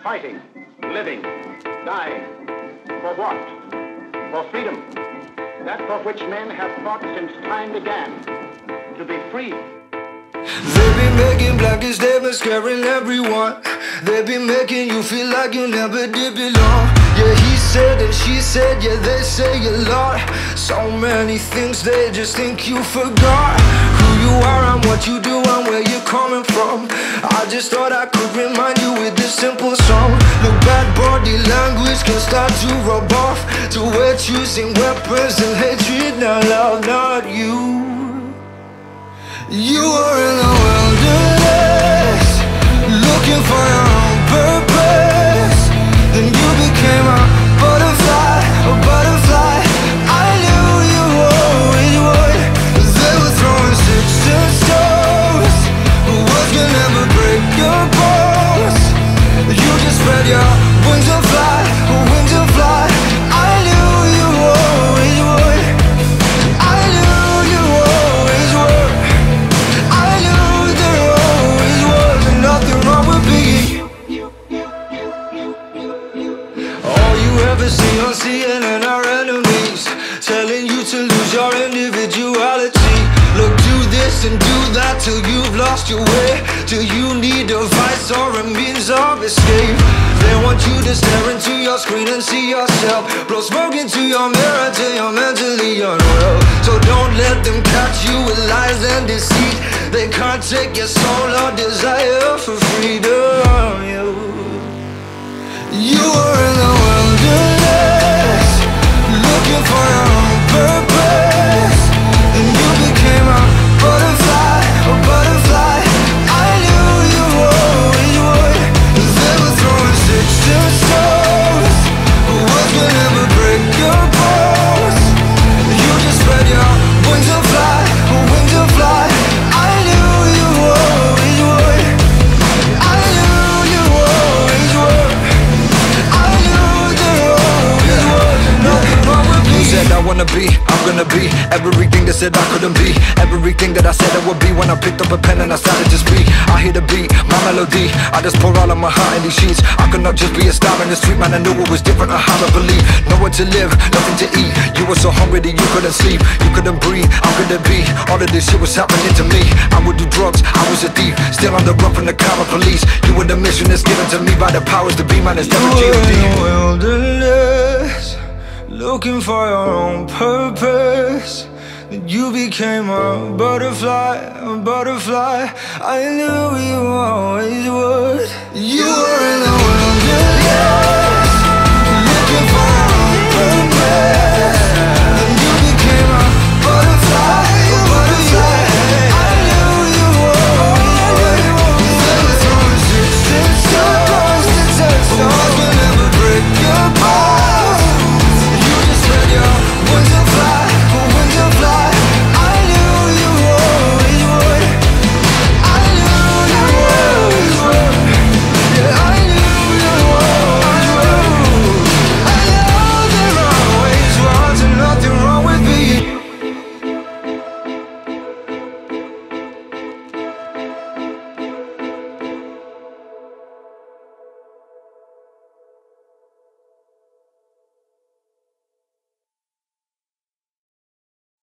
fighting, living, dying. For what? For freedom. That for which men have fought since time began. To be free. They've been making blanket statements, scaring everyone. They've been making you feel like you never did belong. Yeah, he said and she said, yeah, they say a lot. So many things they just think you forgot. Who you are and what you do and where you're coming from. I just thought I could remind you with this simple song. Look, bad body language can start to rub off. To we're choosing weapons and hatred, now love, not you. You were in the wilderness, looking for your own purpose. Then you became a butterfly, a butterfly. I knew you always would. They were throwing sticks and stones, but words can never break your bones. You just spread your wings and fly, wings and fly. I knew you always would. I knew you always would. Ever see on CNN our enemies telling you to lose your individuality. Look, do this and do that till you've lost your way, till you need a vice or a means of escape. They want you to stare into your screen and see yourself, blow smoke into your mirror till you're mentally unwell. So don't let them catch you with lies and deceit. They can't take your soul or desire for freedom. You were in the wilderness, looking for your own purpose. And you became a butterfly, a butterfly. I knew you always would. They were throwing sticks and stones, but words can never break your bones. You just spread your wings and fly, wings and fly. I knew you always would. I knew you always would. Said I wanna be, I'm gonna be everything that said I couldn't be, everything that I said I would be. When I picked up a pen and I started to speak, I hear the beat, my melody. I just pour all of my heart in these sheets. I could not just be a star in the street, man. I knew it was different. I had to believe, nowhere to live, nothing to eat. You were so hungry that you couldn't sleep, you couldn't breathe. How could it be? All of this shit was happening to me. I would do drugs, I was a thief, still on the run from the karma police. You were the mission that's given to me by the powers to be, man. It's never G.O.D. Looking for your own purpose. You became a butterfly, a butterfly. I knew you always would. You were in the